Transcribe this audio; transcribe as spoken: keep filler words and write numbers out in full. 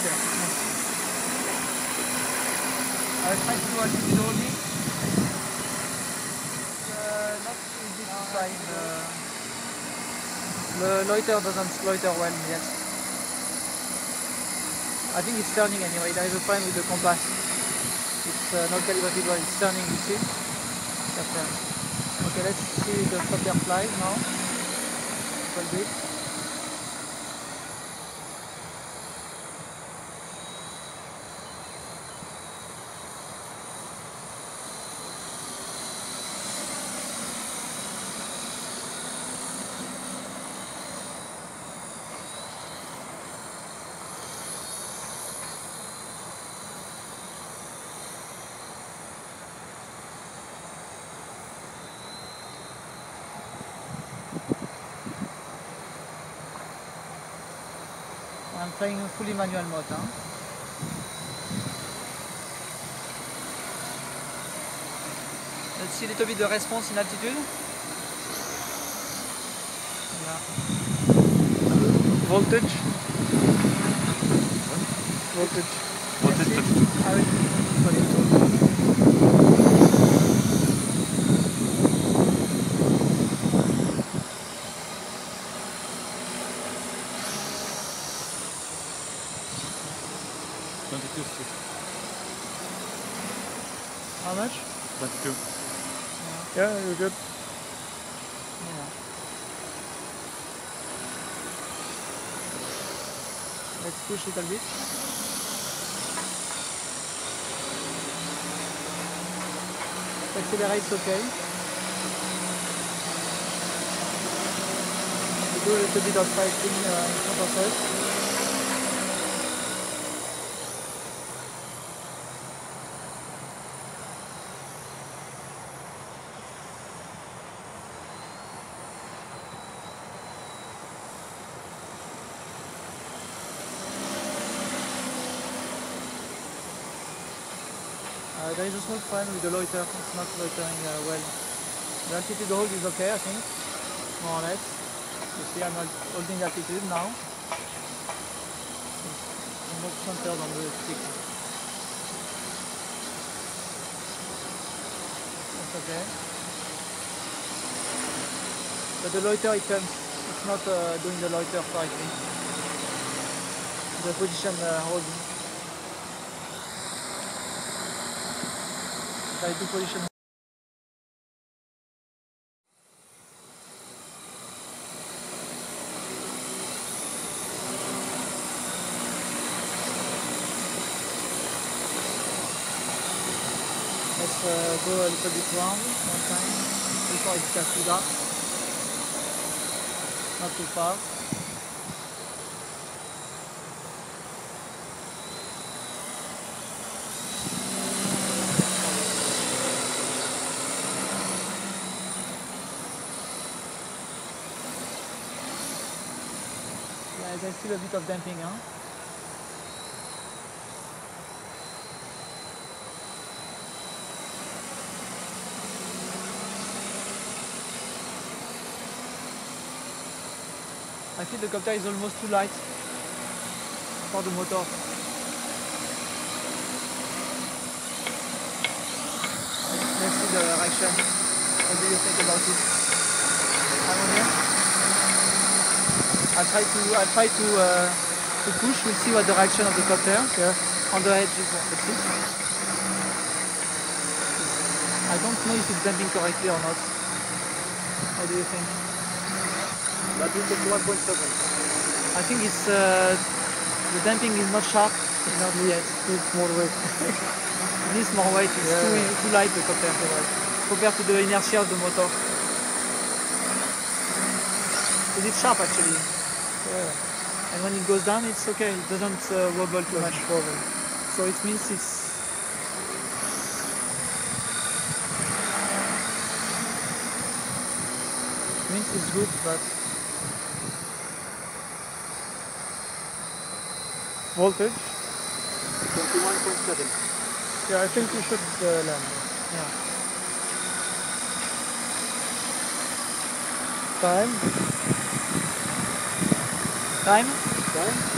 loiter. I'll try to do altitude holding. It's uh, not easy to find. Uh, the loiter doesn't loiter well yet. I think it's turning anyway. There is a problem with the compass. It's uh, not calibrated well. It's turning, you see? Okay, let's see the copter flies now. A little bit. I'm playing a fully manual mode. Huh? Let's see a little bit the response in altitude. Yeah. Voltage. Voltage. Voltage. Ah oui. twenty-two. How much? twenty-two. Yeah, Yeah, you're good. Yeah. Let's push a little bit. Accelerate's okay. We do a little bit of fighting uh, in front of us. Uh, there is a small problem with the loiter, it's not loitering uh, well. The altitude hold is okay, I think, more or less. You see I'm not holding altitude now. I'm not centered on the stick. That's okay. But the loiter it comes, it's not uh, doing the loiter correctly. The position uh, holding. Try to position. Let's uh, go a little bit round one time before it gets too dark. Not too far. Yeah, there's still a bit of damping, huh? I feel the copter is almost too light for the motor. Let's see the reaction. What do you think about it? I'm on here. I'll try to I'll try to uh, to push. We'll see what the reaction of the copter. Yeah. On the edge is the tip. I don't know if it's damping correctly or not. What do you think? That is at one point seven. I think it's uh, the damping is not sharp. Not yet. It's more weight. It needs more weight. It's yeah. too, too light the copter compared to the inertia of the motor. Is it sharp actually? Yeah. And when it goes down, it's okay. It doesn't uh, wobble too much. Wobble. So it means it's it means it's good, but Voltage? twenty-one point seven. Yeah, I think you should uh, land. yeah. Time? Time? Time?